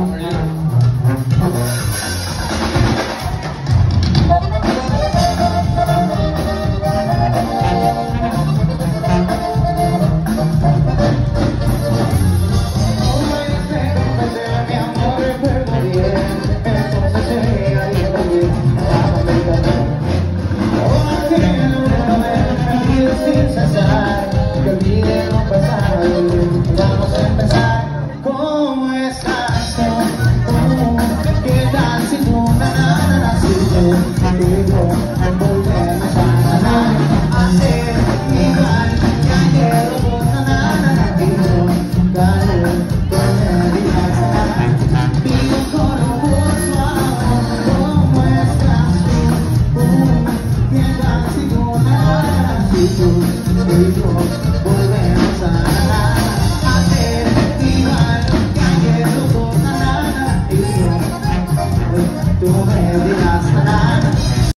Vamos a empezar. ¿Cómo estás? ¿Qué tal si tú volvemos a hacer igual que ayer? Pido solo por favor, ¿cómo estás tú? ¿Qué tal si tú volvemos a hacer igual que ayer? Tú me dirás nada.